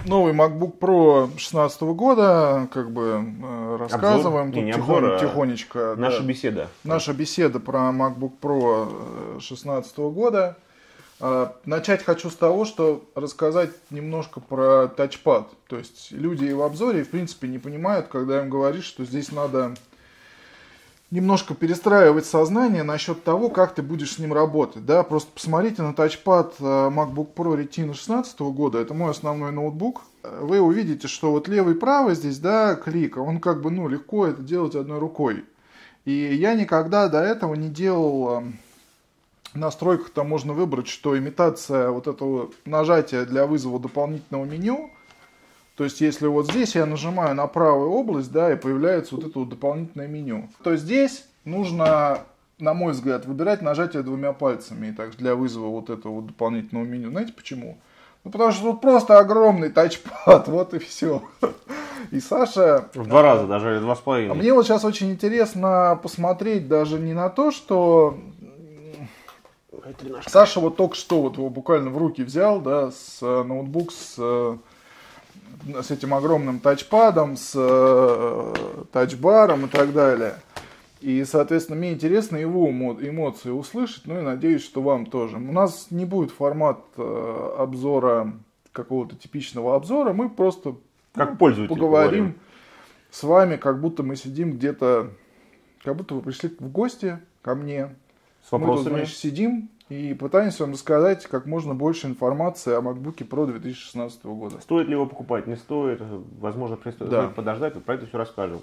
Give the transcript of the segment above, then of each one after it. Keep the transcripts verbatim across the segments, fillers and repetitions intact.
новый MacBook Pro шестнадцатого года, как бы э, рассказываем. Обзор? Не, Тут не тихонь, обзор, а тихонечко. Наша да. беседа. Наша беседа про MacBook Pro шестнадцатого года. Э, начать хочу с того, что рассказать немножко про тачпад. То есть люди в обзоре, в принципе, не понимают, когда им говоришь, что здесь надо немножко перестраивать сознание насчет того, как ты будешь с ним работать. Да? Просто посмотрите на тачпад MacBook Pro Retina шестнадцатого года. Это мой основной ноутбук. Вы увидите, что вот левый и правый здесь, да, клик, он как бы, ну, легко это делать одной рукой. И я никогда до этого не делал в настройках, там можно выбрать, что имитация вот этого нажатия для вызова дополнительного меню. То есть, если вот здесь я нажимаю на правую область, да, и появляется вот это вот дополнительное меню, то здесь нужно, на мой взгляд, выбирать нажатие двумя пальцами, и так для вызова вот этого вот дополнительного меню. Знаете почему? Ну, потому что тут просто огромный тачпад, вот и все. И Саша... В два раза, даже два с половиной. А мне вот сейчас очень интересно посмотреть даже не на то, что... Саша вот только что вот его буквально в руки взял, да, с ноутбук с... с этим огромным тачпадом, с э, тачбаром и так далее. И, соответственно, мне интересно его эмоции услышать, ну и надеюсь, что вам тоже. У нас не будет формат э, обзора, какого-то типичного обзора, мы просто как ну, пользователь поговорим, поговорим с вами, как будто мы сидим где-то, как будто вы пришли в гости ко мне. С вопросами. Мы тут, значит, сидим и пытаемся вам рассказать как можно больше информации о MacBook Pro две тысячи шестнадцатого года. Стоит ли его покупать, не стоит, возможно, стоит да. подождать, вот про это все расскажем.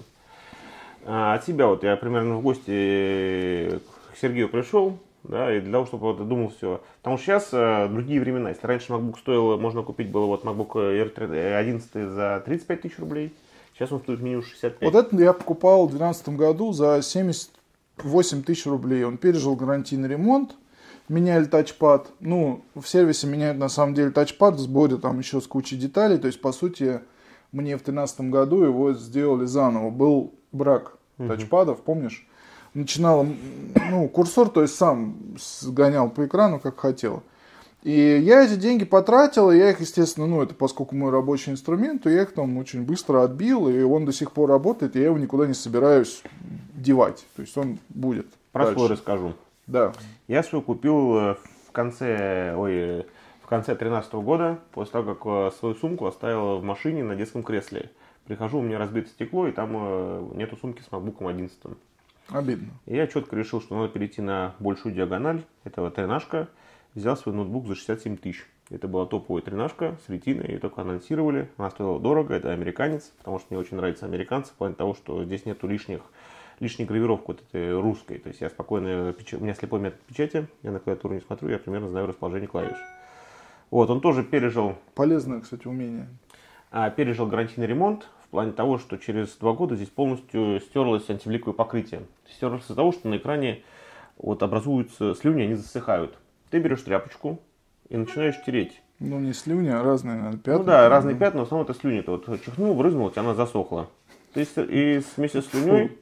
А от себя, вот я примерно в гости к Сергею пришел, да, и для того, чтобы вот думал все. Потому что сейчас а, другие времена. Если раньше MacBook стоил, можно купить было вот MacBook Air одиннадцать за тридцать пять тысяч рублей, сейчас он стоит минимум шестьдесят пять. Вот это я покупал в две тысячи двенадцатом году за семьдесят восемь тысяч рублей. Он пережил гарантийный ремонт. Меняли тачпад. Ну, в сервисе меняют на самом деле тачпад, в сборе там еще с кучей деталей. То есть, по сути, мне в две тысячи тринадцатом году его сделали заново. Был брак uh-huh. тачпадов, помнишь? Начинал, ну, курсор, то есть сам сгонял по экрану, как хотел. И я эти деньги потратил, и я их, естественно, ну, это поскольку мой рабочий инструмент, то я их там очень быстро отбил, и он до сих пор работает, и я его никуда не собираюсь девать. То есть, он будет. Про дальше. свой расскажу. Да. Я свой купил в конце, ой, в конце две тысячи тринадцатого года, после того, как свою сумку оставил в машине на детском кресле. Прихожу, у меня разбито стекло, и там нету сумки с MacBook одиннадцать. Обидно. И я четко решил, что надо перейти на большую диагональ. Это вот тринашка. Взял свой ноутбук за шестьдесят семь тысяч. Это была топовая тринашка с ретиной, ее только анонсировали. Она стоила дорого, это американец, потому что мне очень нравятся американцы, в плане того, что здесь нету лишних лишней гравировки вот этой русской. То есть я спокойно, у меня слепой метод печати, я на клавиатуру не смотрю, я примерно знаю расположение клавиш. Вот, он тоже пережил... Полезное, кстати, умение. А, пережил гарантийный ремонт в плане того, что через два года здесь полностью стерлось антивликовое покрытие. Стерлось из-за того, что на экране вот образуются слюни, они засыхают. Ты берешь тряпочку и начинаешь тереть. Ну, не слюни, а разные, наверное, пятна. Ну да, разные пятна, но в основном это слюни. Ты вот чихнул, брызнул, у тебя она засохла. То есть и вместе с слюней...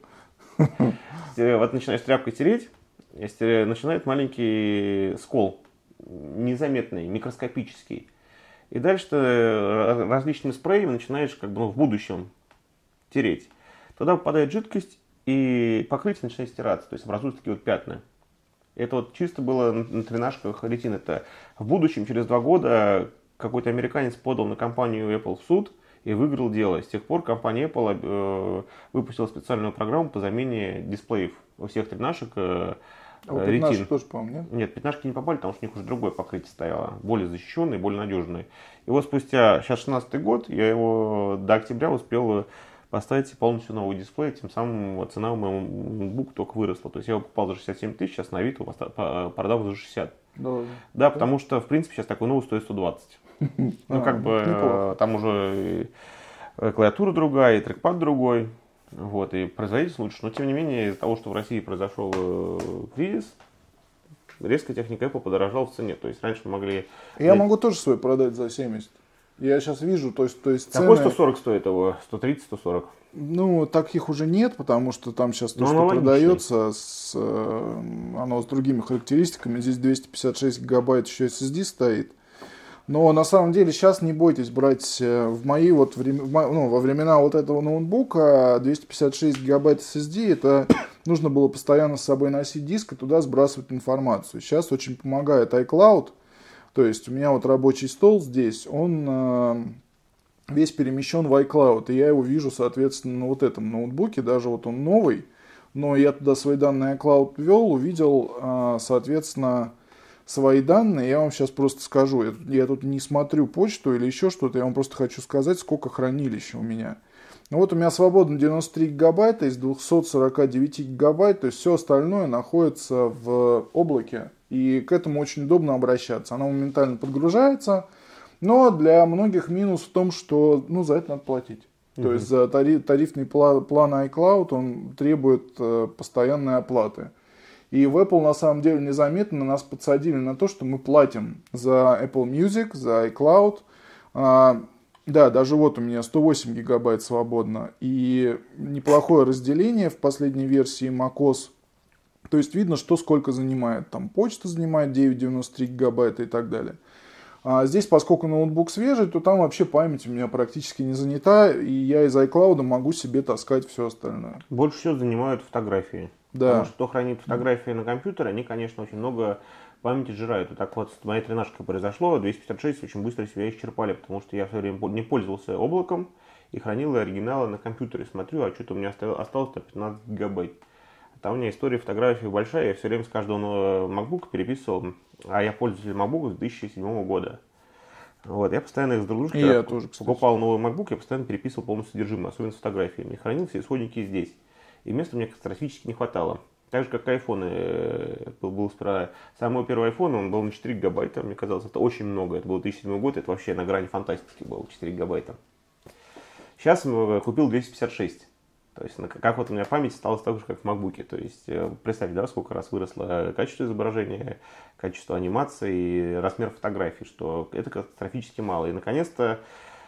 Вот начинаешь тряпкой тереть, начинает маленький скол, незаметный, микроскопический. И дальше ты различными спреями начинаешь как бы, ну, в будущем тереть. Тогда попадает жидкость, и покрытие начинает стираться, то есть образуются такие вот пятна. Это вот чисто было на тринашках ретин. Это в будущем, через два года, какой-то американец подал на компанию Apple в суд, и выиграл дело. С тех пор компания Apple э, выпустила специальную программу по замене дисплеев у всех тринашек э, а у ретин. пятнашек тоже, по-моему, нет? Нет, пятнашки не попали, потому что у них уже другое покрытие стояло. Более защищенное, более надежное. И вот спустя, сейчас шестнадцатый год, я его до октября успел поставить полностью новый дисплей. Тем самым цена у моего ноутбука только выросла. То есть я его покупал за шестьдесят семь тысяч, сейчас на Авито продал за шестьдесят. Да, да, потому что, в принципе, сейчас такой новый стоит сто двадцать. Ну, а, как бы, неплохо. Там уже и клавиатура другая, и трекпад другой, вот, и производитель лучше. Но, тем не менее, из-за того, что в России произошел кризис, резко техника Apple подорожала в цене. То есть, раньше мы могли... Я могу тоже свой продать за семьдесят. Я сейчас вижу, то есть, то есть цены... Какой сто сорок стоит его? сто тридцать - сто сорок? Ну, таких уже нет, потому что там сейчас то, что продается, с, оно с другими характеристиками. Здесь двести пятьдесят шесть гигабайт еще эс эс ди стоит. Но на самом деле сейчас не бойтесь брать в мои вот времена, ну, во времена вот этого ноутбука двести пятьдесят шесть гигабайт эс эс ди, это нужно было постоянно с собой носить диск и туда сбрасывать информацию. Сейчас очень помогает iCloud, то есть у меня вот рабочий стол здесь, он весь перемещен в iCloud, и я его вижу, соответственно, на вот этом ноутбуке, даже вот он новый, но я туда свои данные iCloud ввел, увидел, соответственно, свои данные. Я вам сейчас просто скажу, я, я тут не смотрю почту или еще что-то, я вам просто хочу сказать, сколько хранилища у меня. Ну вот у меня свободно девяносто три гигабайта из двухсот сорока девяти гигабайт, то есть все остальное находится в облаке, и к этому очень удобно обращаться. Оно моментально подгружается, но для многих минус в том, что ну, за это надо платить. Mm-hmm. То есть за тариф, тарифный план, план iCloud он требует э, постоянной оплаты. И в Apple на самом деле незаметно нас подсадили на то, что мы платим за Apple Music, за iCloud. А, да, даже вот у меня сто восемь гигабайт свободно. И неплохое разделение в последней версии macOS. То есть видно, что сколько занимает. Там почта занимает девять целых девяносто три гигабайта и так далее. А здесь, поскольку ноутбук свежий, то там вообще память у меня практически не занята. И я из iCloud могу себе таскать все остальное. Больше всего занимают фотографии. Да. Потому что кто хранит фотографии на компьютере, они, конечно, очень много памяти сжирают. И так вот с моей тринашкой произошло. двести пятьдесят шесть очень быстро себя исчерпали, потому что я все время не пользовался облаком и хранил оригиналы на компьютере. Смотрю, а что-то у меня осталось-то пятнадцать гигабайт. Там у меня история фотографий большая. Я все время с каждого нового MacBook переписывал. А я пользователь MacBook с две тысячи седьмого года. Вот, я постоянно их с друг дружкой я тоже, покупал новый MacBook, я постоянно переписывал полностью содержимое, особенно с фотографиями. Хранил все исходники здесь. И места мне катастрофически не хватало. Так же, как и iPhone. Был, был справа. Самый первый iPhone, он был на четыре гигабайта. Мне казалось, это очень много. Это был две тысячи седьмой год, это вообще на грани фантастики было, четыре гигабайта. Сейчас купил двести пятьдесят шесть. То есть, как вот у меня память осталась так же, как в MacBook. То есть, представьте, да, сколько раз выросло качество изображения, качество анимации, размер фотографий, что это катастрофически мало. И, наконец-то,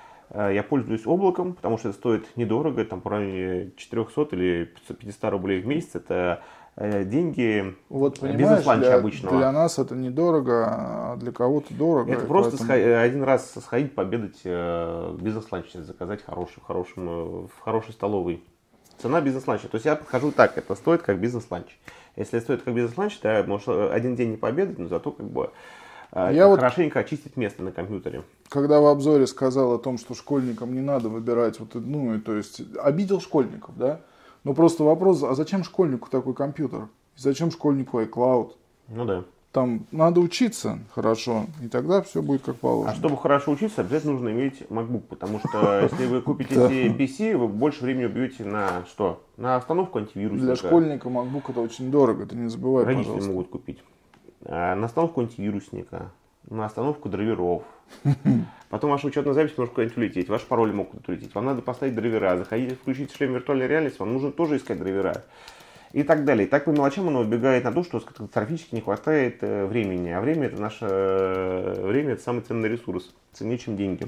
я пользуюсь облаком, потому что это стоит недорого, там, по районе четырехсот или пятисот рублей в месяц. Это деньги вот, бизнес-ланча для, обычного. Для нас это недорого, а для кого-то дорого. Это просто поэтому... сходить, один раз сходить, пообедать бизнес-ланч, заказать хороший, в, хорошем, в хорошей столовой. Цена бизнес-ланча. То есть я подхожу так, это стоит как бизнес-ланч. Если стоит как бизнес-ланч, то может один день не пообедать, но зато как бы я хорошенько вот, очистить место на компьютере. Когда в обзоре сказал о том, что школьникам не надо выбирать, вот, ну, то есть обидел школьников, да? Но просто вопрос, а зачем школьнику такой компьютер? Зачем школьнику iCloud? Ну да. Там надо учиться хорошо, и тогда все будет как положено. А чтобы хорошо учиться, обязательно нужно иметь MacBook, потому что если вы купите себе пи си, вы больше времени убьете на что? На установку антивирусника. Для школьника MacBook это очень дорого, ты не забывай, Родители пожалуйста. могут купить. На установку антивирусника, на установку драйверов. Потом ваша учетная запись может куда-нибудь улететь, ваши пароли могут улететь. Вам надо поставить драйвера, заходить, включить шлем виртуальной реальности, вам нужно тоже искать драйвера. И так далее. И так по мелочам оно убегает на то, что катастрофически не хватает времени. А время это наше время, это самый ценный ресурс, ценнее, чем деньги.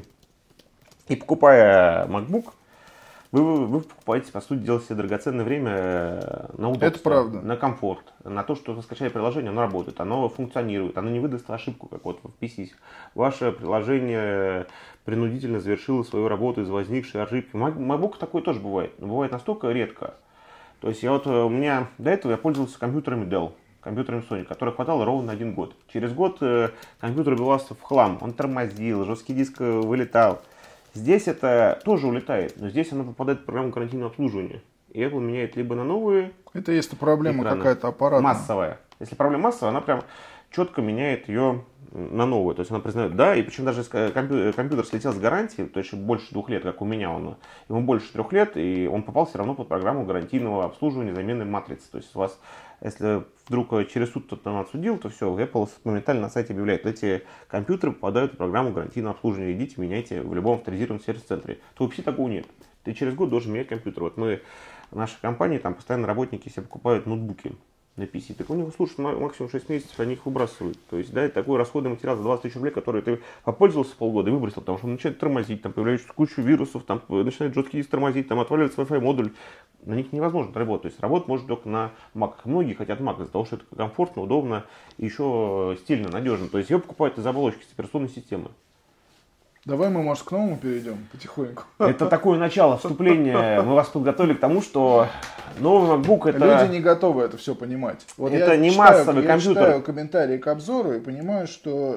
И покупая MacBook, вы, вы покупаете, по сути дела, себе драгоценное время на удобство, это правда. На комфорт, на то, что вы скачали приложение, оно работает, оно функционирует, оно не выдаст ошибку, как вот в пи си. Ваше приложение принудительно завершило свою работу из возникшей ошибки. MacBook такое тоже бывает, но бывает настолько редко. То есть я вот, у меня до этого я пользовался компьютерами Dell, компьютерами Sony, которые хватало ровно на один год. Через год э, компьютер убивался в хлам, он тормозил, жесткий диск вылетал. Здесь это тоже улетает, но здесь оно попадает в программу карантинного обслуживания. И Apple меняет либо на новые. Это если проблема какая-то аппаратная. Массовая. Если проблема массовая, она прям четко меняет ее на новую. То есть она признает, да, и причем даже если компьютер, компьютер слетел с гарантии, то есть больше двух лет, как у меня он, ему больше трех лет, и он попал все равно под программу гарантийного обслуживания замены матрицы. То есть у вас, если вдруг через суд кто-то нам отсудил, то все, Apple моментально на сайте объявляет, эти компьютеры попадают в программу гарантийного обслуживания, идите, меняйте в любом авторизированном сервис-центре. То у пи си такого нет. Ты через год должен менять компьютер. Вот мы, в нашей компании, там постоянно работники себе покупают ноутбуки на пи си, так у него слушай, максимум шесть месяцев они их выбрасывают. То есть, да, это такой расходный материал за двадцать тысяч рублей, который ты попользовался полгода и выбросил, потому что он начинает тормозить, там появляется куча вирусов, там начинает жесткий диск тормозить, там отваливается Wi-Fi модуль. На них невозможно работать. То есть работать может только на Mac. Многие хотят Mac из-за того, что это комфортно, удобно и еще стильно, надежно. То есть ее покупают из оболочки, с операционной системы. Давай мы, может, к новому перейдем потихоньку. Это такое начало вступления. Мы вас подготовили к тому, что новый MacBook это... Люди не готовы это все понимать. Вот это я не читаю, массовый я компьютер. Я читаю комментарии к обзору и понимаю, что...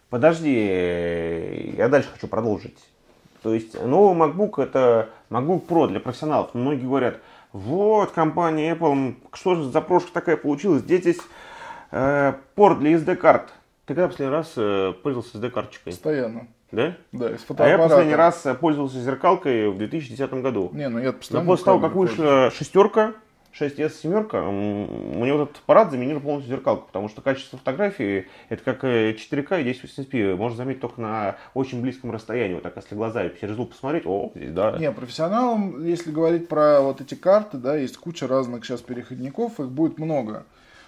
Подожди, я дальше хочу продолжить. То есть новый MacBook это MacBook Pro для профессионалов. Многие говорят, вот компания Apple, что же за прошка такая получилась? Здесь есть э, порт для эс ди-карт. Ты когда последний раз э, пользовался эс ди-карточкой? Постоянно. Да? Да, из А фотоаппарата. я последний раз пользовался зеркалкой в две тысячи десятом году. Не, ну я постоянно. Но после того, как вышла шестерка, шесть эс семь, мне вот этот аппарат заменил полностью зеркалку, потому что качество фотографии это как четыре ка и десять восемьдесят пи, можно заметить только на очень близком расстоянии. Вот так, если глаза через лупу посмотреть, о, здесь, да. Не, профессионалам, если говорить про вот эти карты, да, есть куча разных сейчас переходников, их будет много.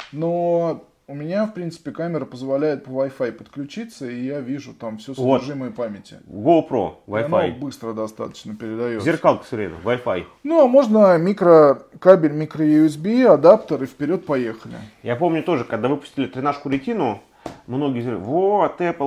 Но у меня, в принципе, камера позволяет по Wi-Fi подключиться, и я вижу там все содержимое вот. Памяти. GoPro, Wi-Fi. Оно быстро достаточно передает. Зеркалка все время, Wi-Fi. Ну, а можно микро, кабель микро-ю эс би, адаптер, и вперед поехали. Я помню тоже, когда выпустили тринашку ретину, многие говорили, вот, Apple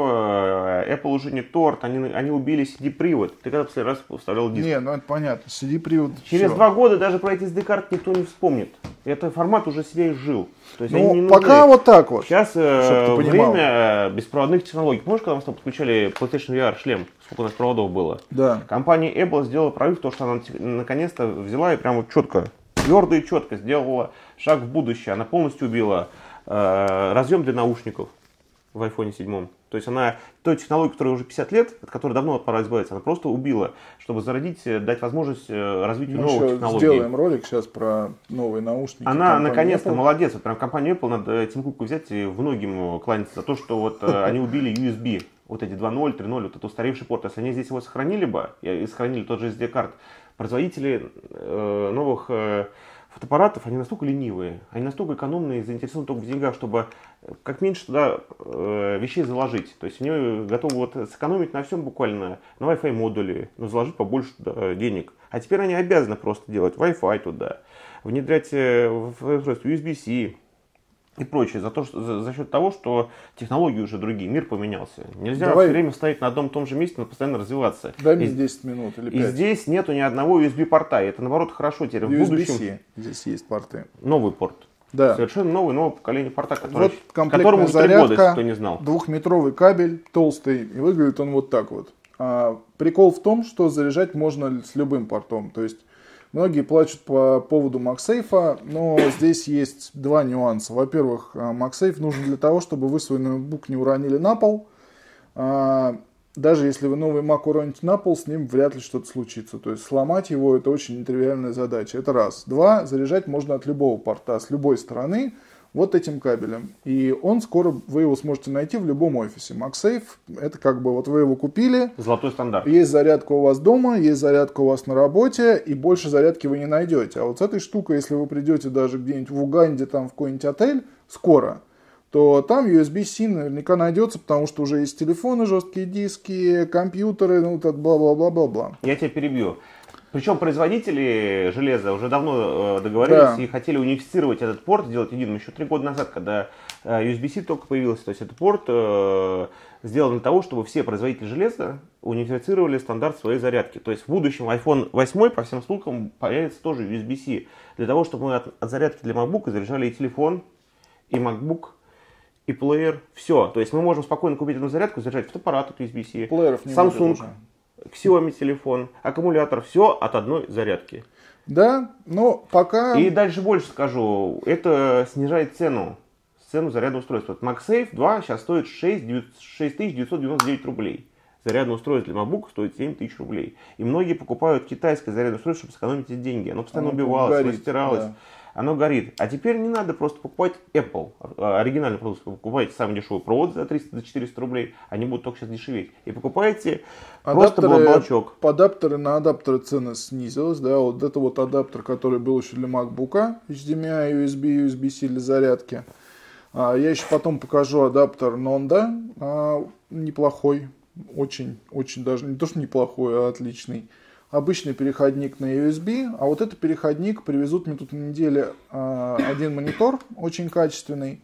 все, Apple уже не торт, они, они убили си ди-привод. Ты когда в последний раз вставлял диск? Не, ну это понятно, си ди-привод. Через все. два года даже про эти эс ди-карты никто не вспомнит. Этот формат уже себя изжил. То есть Ну, они не пока вот так вот. Сейчас э, понимал. время беспроводных технологий. Помнишь, когда мы с тобой подключали PlayStation ви ар шлем? Сколько у нас проводов было? Да. Компания Apple сделала прорыв, то, что она наконец-то взяла и прямо четко, твердо и четко сделала шаг в будущее. Она полностью убила э, разъем для наушников в айфоне семь. То есть она той технологию, которая уже пятьдесят лет, от которой давно пора избавиться, она просто убила, чтобы зародить, дать возможность развитию Мы новых еще технологий. сделаем ролик сейчас про новые наушники. Она наконец-то Apple. молодец. Вот прям компанию Apple надо Тим Куку взять и многим кланяться за то, что вот они убили ю эс би. Вот эти два ноль, три ноль, вот этот устаревший порт. Если они здесь его сохранили бы, и сохранили тот же эс ди-карт, производители э, новых э, фотоаппаратов, они настолько ленивые, они настолько экономные, заинтересованы только в деньгах, чтобы как меньше туда э, вещей заложить. То есть они готовы вот сэкономить на всем буквально, на Wi-Fi модули, но заложить побольше туда денег. А теперь они обязаны просто делать Wi-Fi туда, внедрять э, в устройство ю эс би-C и прочее, за, то, что, за, за счет того, что технологии уже другие, мир поменялся. Нельзя Давай. все время стоять на одном и том же месте, но постоянно развиваться. Дай мне и, десять минут или и пять. здесь нету ни одного ю эс би-порта, и это наоборот хорошо теперь в ю эс будущем. би-C. Здесь есть порты. Новый порт. Да. Совершенно новый, новое поколение порта, который, Вот комплектная которому уже три года, если зарядка, кто не знал. двухметровый кабель, толстый, и выглядит он вот так вот. А, прикол в том, что заряжать можно с любым портом. То есть многие плачут по поводу MagSafe, но здесь есть два нюанса. Во-первых, MagSafe нужен для того, чтобы вы свой ноутбук не уронили на пол. А, даже если вы новый Mac уроните на пол, с ним вряд ли что-то случится. То есть сломать его — это очень нетривиальная задача. Это раз. Два. Заряжать можно от любого порта, с любой стороны, вот этим кабелем. И он скоро, вы его сможете найти в любом офисе. MagSafe — это как бы вот вы его купили. Золотой стандарт. Есть зарядка у вас дома, есть зарядка у вас на работе, и больше зарядки вы не найдете. А вот с этой штукой, если вы придете даже где-нибудь в Уганде, там в какой-нибудь отель, скоро, то там ю эс би-C наверняка найдется, потому что уже есть телефоны, жесткие диски, компьютеры, ну вот бла-бла-бла-бла-бла. Я тебя перебью. Причем производители железа уже давно э, договорились Да. и хотели унифицировать этот порт, сделать единым еще три года назад, когда э, ю эс би-C только появился. То есть этот порт э, сделан для того, чтобы все производители железа унифицировали стандарт своей зарядки. То есть в будущем iPhone восемь по всем слухам появится тоже ю эс би-C. Для того, чтобы мы от, от зарядки для MacBook заряжали и телефон, и MacBook, и плеер, все. То есть мы можем спокойно купить одну зарядку, заряжать фотоаппарат от ю эс би-C, Плееров не Samsung, будет уже. Xiaomi телефон, аккумулятор, все от одной зарядки. Да, но пока... И дальше больше скажу, это снижает цену, цену зарядного устройства. MagSafe два сейчас стоит шесть тысяч девятьсот девяносто девять рублей. Зарядное устройство для MacBook стоит семь тысяч рублей. И многие покупают китайское зарядное устройство, чтобы сэкономить эти деньги. Оно постоянно Оно убивалось, горит, растиралось. да. Оно горит. А теперь не надо просто покупать Apple, оригинальный продукт. Вы покупаете самый дешевый провод за триста-четыреста рублей, они будут только сейчас дешеветь. И покупаете просто блочок. По адаптеры на адаптеры цена снизилась. Да, вот это вот адаптер, который был еще для MacBook, эйч ди эм ай, ю эс би, ю эс би-C для зарядки. А, я еще потом покажу адаптер Nonda, а, неплохой, очень, очень даже, не то что неплохой, а отличный. Обычный переходник на ю эс би, а вот этот переходник привезут мне тут на неделе а, один монитор, очень качественный.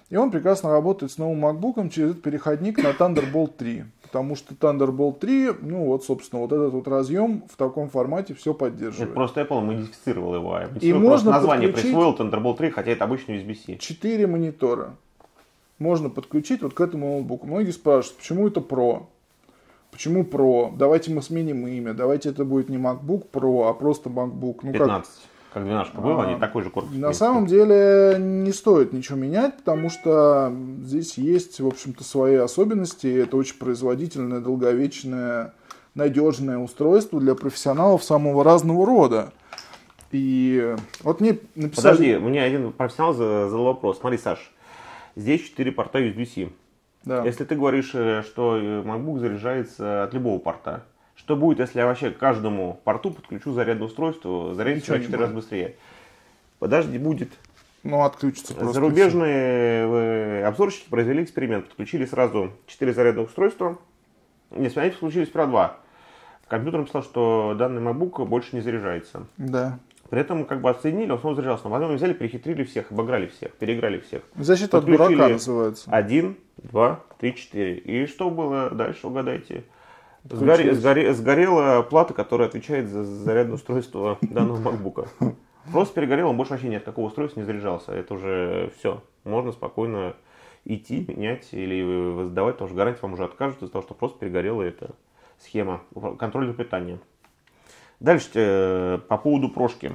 И он прекрасно работает с новым MacBook через этот переходник на Thunderbolt три. Потому что Thunderbolt три, ну вот, собственно, вот этот вот разъем в таком формате все поддерживает. Это просто Apple модифицировал его. И можно название подключить присвоил Thunderbolt три, хотя это обычный ю эс би-C. четыре монитора можно подключить вот к этому ноутбуку. Многие спрашивают, почему это Pro? Почему Pro? Давайте мы сменим имя. Давайте это будет не MacBook Pro, а просто MacBook. Ну, пятнадцать. Как, как двенадцать был, а, они такой же корпус. На самом деле не стоит ничего менять, потому что здесь есть, в общем-то, свои особенности. Это очень производительное, долговечное, надежное устройство для профессионалов самого разного рода. И вот мне написали... Подожди, мне один профессионал задал вопрос. Смотри, Саш, здесь четыре порта ю эс би-C. Да. Если ты говоришь, что MacBook заряжается от любого порта, что будет, если я вообще к каждому порту подключу зарядное устройство, зарядится четыре раза быстрее? Подожди, будет. Ну, отключится просто. Зарубежные обзорщики произвели эксперимент. Подключили сразу четыре зарядных устройства. Нет, они подключили сперва два. Компьютер написал, что данный MacBook больше не заряжается. Да. При этом как бы отсоединили, он снова заряжался. Но потом взяли, перехитрили всех, обыграли всех, переиграли всех. Защита от дурака называется. Один, два, три, четыре. И что было дальше, угадайте? Сгоре, сгоре, сгорела плата, которая отвечает за зарядное устройство данного MacBook. Просто перегорел, он больше вообще ни от какого устройства не заряжался. Это уже все. Можно спокойно идти, менять или сдавать, потому что гарантия вам уже откажут из-за того, что просто перегорела эта схема контроля питания. Дальше, по поводу прошки.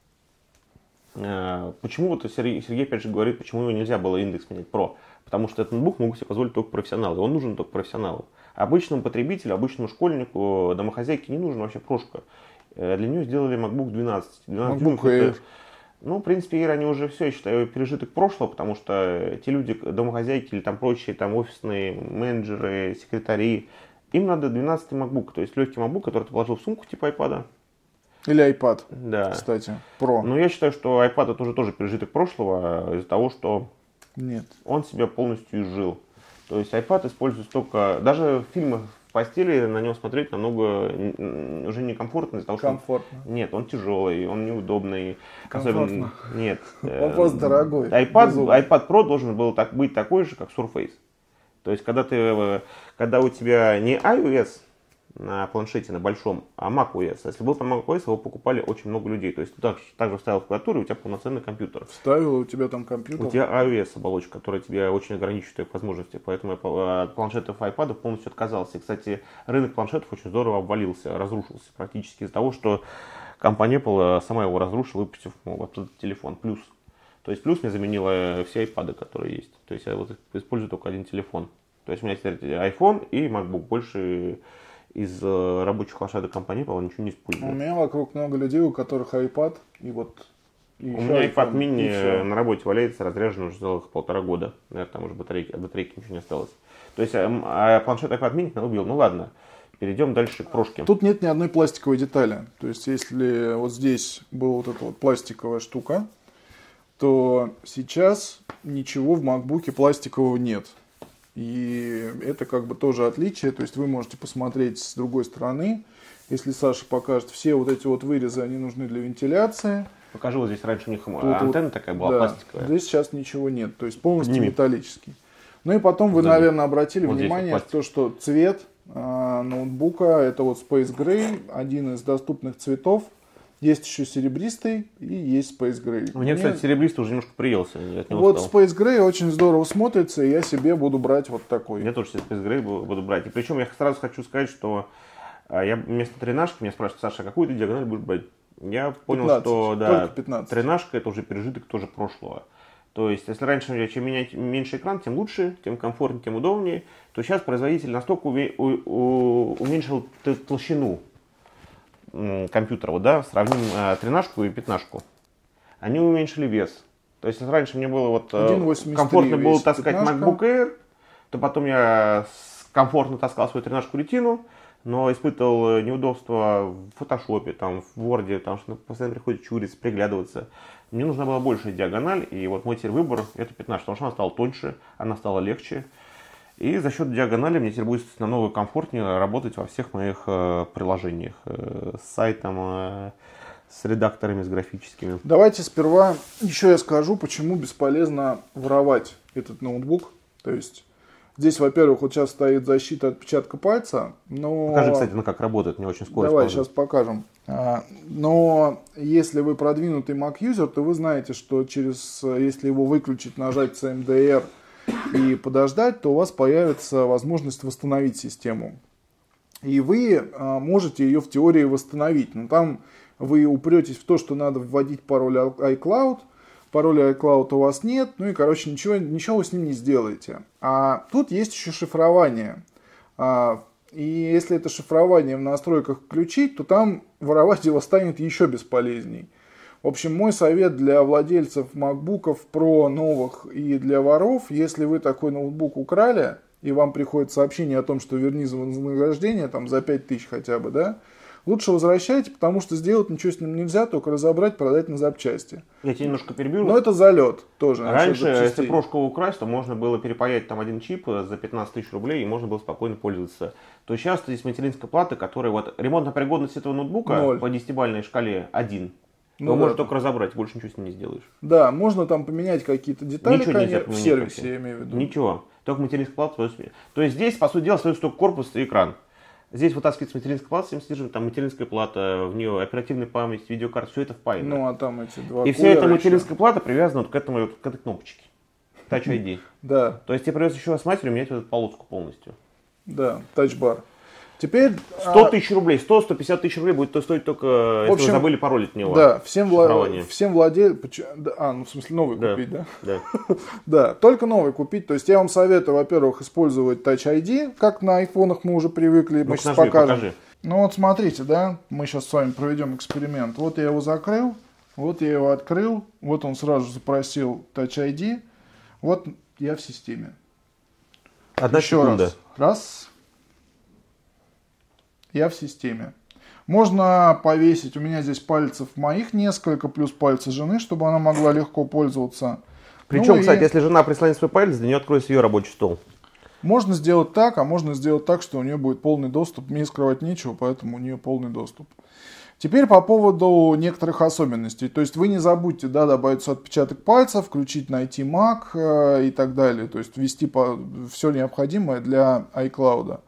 Почему вот Сергей, Сергей опять же говорит, почему его нельзя было индекс менять Pro? Потому что этот ноутбук могут себе позволить только профессионалы. Он нужен только профессионалу. Обычному потребителю, обычному школьнику, домохозяйке не нужна вообще прошка. Для нее сделали MacBook двенадцать. двенадцать MacBook Air. Это, ну, в принципе, Air они уже все, я считаю, пережиток прошлого, потому что те люди, домохозяйки или там прочие там офисные менеджеры, секретари, им надо двенадцатый MacBook, то есть легкий MacBook, который ты положил в сумку типа iPad. Или iPad, да. Кстати, Pro. Но я считаю, что iPad это уже тоже пережиток прошлого из-за того, что Нет. он себя полностью изжил. То есть iPad используется только... Даже фильмы в постели на нем смотреть намного уже некомфортно. Из-за того, Комфортно. Что... Нет, он тяжелый, он неудобный. Комфортно. Особенно... Нет. Он просто дорогой. iPad, iPad Pro должен был так, быть такой же, как Surface. То есть, когда, ты, когда у тебя не iOS на планшете, на большом, а macOS. Если был там macOS, его покупали очень много людей. То есть, ты так, также вставил в клавиатуру, и у тебя полноценный компьютер. Вставил, у тебя там компьютер. У тебя iOS оболочка, которая тебе очень ограничивает твои возможности. Поэтому я от планшетов и iPad полностью отказался. И, кстати, рынок планшетов очень здорово обвалился, разрушился практически из-за того, что компания Apple сама его разрушила, выпустив этот телефон. Плюс. То есть, плюс мне заменила все iPad, которые есть. То есть, я вот использую только один телефон. То есть, у меня теперь iPhone и MacBook. Больше из рабочих лошадок компании Apple ничего не использую. У меня вокруг много людей, у которых iPad, и вот... И у меня iPad mini на работе валяется, разряжен уже целых полтора года. Наверное, там уже батарейки, от батарейки ничего не осталось. То есть, а планшет iPad mini я убил. Ну ладно, перейдем дальше к прошке. Тут нет ни одной пластиковой детали. То есть, если вот здесь была вот эта вот пластиковая штука, то сейчас ничего в MacBook пластикового нет. И это как бы тоже отличие. То есть вы можете посмотреть с другой стороны. Если Саша покажет, все вот эти вот вырезы, они нужны для вентиляции. Покажу, вот здесь раньше у них Тут антенна вот, такая была, да, пластиковая. Здесь сейчас ничего нет. То есть полностью Подними. металлический. Ну и потом вы, Сзади. наверное, обратили Вот внимание, вот то, что цвет э, ноутбука это вот Space Gray, один из доступных цветов. Есть еще серебристый и есть Space Gray. Мне, кстати, серебристый уже немножко приелся. Я от него Вот стал. Space Gray очень здорово смотрится, и я себе буду брать вот такой. Я тоже себе Space Gray буду брать. И причем я сразу хочу сказать, что я вместо тренажки меня спрашивают: Саша, а какую ты диагональ будешь брать? Я понял, пятнадцать, что да, пятнадцать. тренажка это уже пережиток тоже прошлого. То есть, если раньше чем менять меньше экран, тем лучше, тем комфортнее, тем удобнее, то сейчас производитель настолько уменьшил толщину компьютера, вот, да, сравним э, тренажку и пятнашку. Они уменьшили вес. То есть, если раньше мне было вот э, комфортно было таскать пятнашка. MacBook Air, то потом я комфортно таскал свою тренажку ретину, но испытывал неудобства в фотошопе, там, в Word, там, что постоянно приходится чуриться, приглядываться. Мне нужна была большая диагональ, и вот мой теперь выбор это пятнашка, потому что она стала тоньше, она стала легче. И за счет диагонали мне теперь будет намного комфортнее работать во всех моих э, приложениях. Э, с сайтом, э, с редакторами, с графическими. Давайте сперва еще я скажу, почему бесполезно воровать этот ноутбук. То есть здесь, во-первых, вот сейчас стоит защита отпечатка пальца, но... Покажи, кстати, ну как работает, мне очень скоро. Давай, сейчас покажем. Но если вы продвинутый Mac-юзер, то вы знаете, что через, если его выключить, нажать си эм ди ар и подождать, то у вас появится возможность восстановить систему. И вы можете ее в теории восстановить. Но там вы упретесь в то, что надо вводить пароль iCloud. Пароля iCloud у вас нет, ну и, короче, ничего, ничего вы с ним не сделаете. А тут есть еще шифрование. И если это шифрование в настройках включить, то там воровать его станет еще бесполезней. В общем, мой совет для владельцев MacBook'ов Pro новых и для воров, если вы такой ноутбук украли, и вам приходит сообщение о том, что верни за вознаграждение, там, за пять тысяч хотя бы, да, лучше возвращайте, потому что сделать ничего с ним нельзя, только разобрать, продать на запчасти. Я тебя немножко перебью. Но это залет тоже. Раньше, если прошку украсть, то можно было перепаять там один чип за пятнадцать тысяч рублей, и можно было спокойно пользоваться. То сейчас здесь материнская плата, которая вот ремонтная пригодность этого ноутбука ноль. По десятибалльной шкале один. Ну, можно да. только разобрать, больше ничего с ним не сделаешь. Да, можно там поменять какие-то детали, конечно, в сервисе, я имею в виду. Ничего, только материнская плата. То есть здесь, по сути дела, остается только корпус и экран. Здесь вытаскивается материнская плата, всем содержимым, там материнская плата, в нее оперативная память, видеокарта, все это впаяно. Ну, а там эти два И вся эта материнская еще. плата привязана вот к, этому, вот, к этой кнопочке. Touch ай ди. Да. То есть тебе придется еще с матерью менять вот эту полоску полностью. Да, тачбар. Теперь... сто тысяч рублей, сто - сто пятьдесят тысяч рублей будет стоить только, если вы забыли пароль от него. Да, всем, вла... всем владельцам... А, ну в смысле новый да, купить, да? Да. Да, только новый купить. То есть я вам советую, во-первых, использовать Touch ай ди, как на айфонах мы уже привыкли. Мы сейчас покажем. Покажи. Ну вот смотрите, да, мы сейчас с вами проведем эксперимент. Вот я его закрыл, вот я его открыл, вот он сразу запросил Touch ай ди. Вот я в системе. Одна Еще секунда. раз. Раз. Я в системе. Можно повесить, у меня здесь пальцев моих несколько, плюс пальцы жены, чтобы она могла легко пользоваться. Причем, ну, кстати, и... если жена прислонит свой палец, для нее откроется ее рабочий стол. Можно сделать так, а можно сделать так, что у нее будет полный доступ. Мне скрывать нечего, поэтому у нее полный доступ. Теперь по поводу некоторых особенностей. То есть вы не забудьте, да, добавить отпечаток пальца, включить найти Mac э, и так далее. То есть ввести по... все необходимое для iCloud.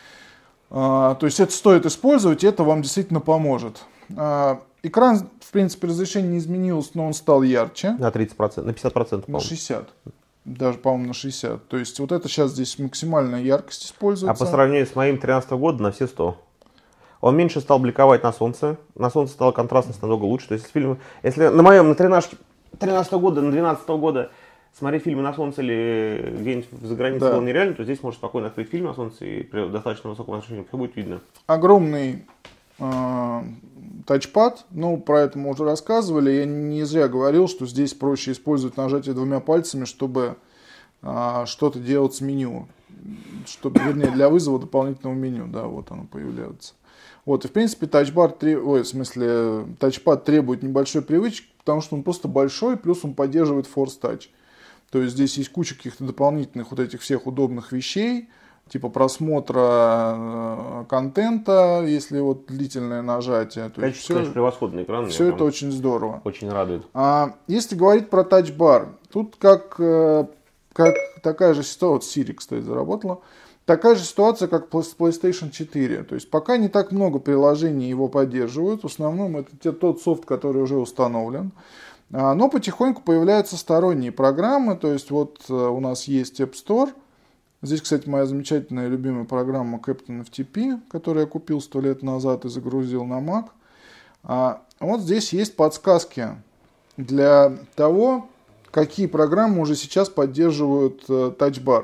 Uh, то есть это стоит использовать, и это вам действительно поможет. Uh, экран, в принципе, разрешение не изменилось, но он стал ярче. На тридцать процентов, на пятьдесят процентов, на шестьдесят процентов. Даже, по-моему, на шестьдесят процентов. То есть вот это сейчас здесь максимальная яркость используется. А по сравнению с моим тринадцатого года на все сто. Он меньше стал бликовать на солнце. На солнце стала контрастность намного лучше. То есть фильм, если на моем, на тринадцатого года, на двенадцатого года смотреть фильмы на солнце или где-нибудь за границей да. было нереально, то здесь можно спокойно открыть фильм на солнце и при достаточно высоком освещении все будет видно. Огромный э, тачпад, ну про это мы уже рассказывали, я не зря говорил, что здесь проще использовать нажатие двумя пальцами, чтобы э, что-то делать с меню, чтобы, вернее, для вызова дополнительного меню, да, вот оно появляется. Вот, и в принципе тачбар, ой, в смысле, тачпад требует небольшой привычки, потому что он просто большой, плюс он поддерживает Force Touch. То есть здесь есть куча каких-то дополнительных вот этих всех удобных вещей, типа просмотра контента, если вот длительное нажатие. То конечно, есть все, конечно, превосходный экран. Все это очень здорово. Очень радует. А если говорить про тачбар, тут как, как такая же ситуация, вот Siri, кстати, заработала, такая же ситуация, как с PlayStation четыре. То есть пока не так много приложений его поддерживают, в основном это тот софт, который уже установлен. Но потихоньку появляются сторонние программы, то есть вот у нас есть App Store. Здесь, кстати, моя замечательная любимая программа Captain эф ти пи, которую я купил сто лет назад и загрузил на Mac. А вот здесь есть подсказки для того, какие программы уже сейчас поддерживают Touch Bar.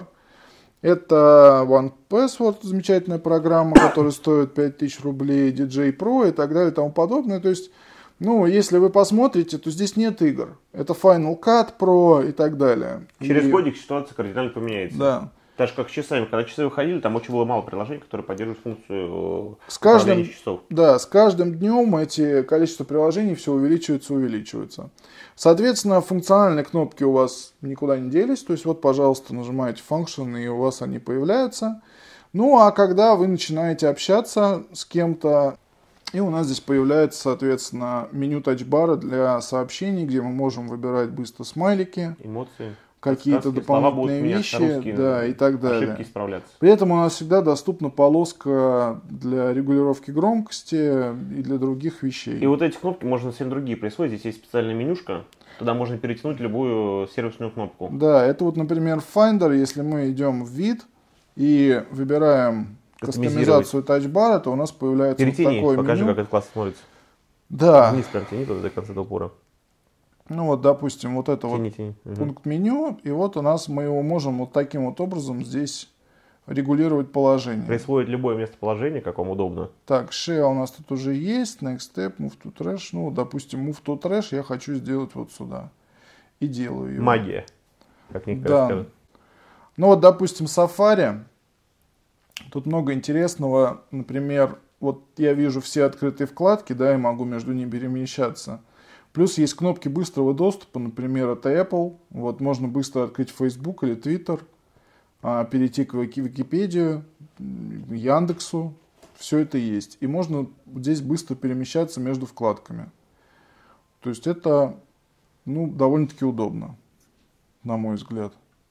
Это OnePassword, замечательная программа, которая стоит пять тысяч рублей, ди джей Pro и так далее и тому подобное. То есть, ну, если вы посмотрите, то здесь нет игр. Это Final Cut Pro и так далее. Через и... годик ситуация кардинально поменяется. Да. Так же, как с часами. Когда часы выходили, там очень было мало приложений, которые поддерживают функцию с каждым, часов. Да, с каждым днем эти количество приложений все увеличивается, увеличивается. Соответственно, функциональные кнопки у вас никуда не делись. То есть, вот, пожалуйста, нажимаете Function, и у вас они появляются. Ну, а когда вы начинаете общаться с кем-то, И у нас здесь появляется, соответственно, меню тачбара для сообщений, где мы можем выбирать быстро смайлики, эмоции, какие-то дополнительные вещи, да, и так далее. Ошибки исправляться. При этом у нас всегда доступна полоска для регулировки громкости и для других вещей. И вот эти кнопки можно совсем другие присвоить. Здесь есть специальная менюшка. Туда можно перетянуть любую сервисную кнопку. Да, это вот, например, Finder, если мы идем в вид и выбираем кастомизацию тачбара, то у нас появляется Перетяни, вот такое покажи, меню. как это классно смотрится. Да. Вниз прям тяни туда до конца до упора. Ну вот, допустим, вот это Тяни, вот тяни. Угу. пункт меню, и вот у нас мы его можем вот таким вот образом здесь регулировать положение. Присвоить любое местоположение, как вам удобно. Так, share у нас тут уже есть, next step, move to trash. Ну, допустим, move to trash я хочу сделать вот сюда. И делаю его. Магия, как некоторые Да. скажут. Ну вот, допустим, Safari. Тут много интересного. Например, вот я вижу все открытые вкладки, да, и могу между ними перемещаться. Плюс есть кнопки быстрого доступа, например, это Apple. Вот можно быстро открыть Facebook или Twitter, перейти к Википедию, Яндексу. Все это есть. И можно здесь быстро перемещаться между вкладками. То есть это, ну, довольно-таки удобно, на мой взгляд.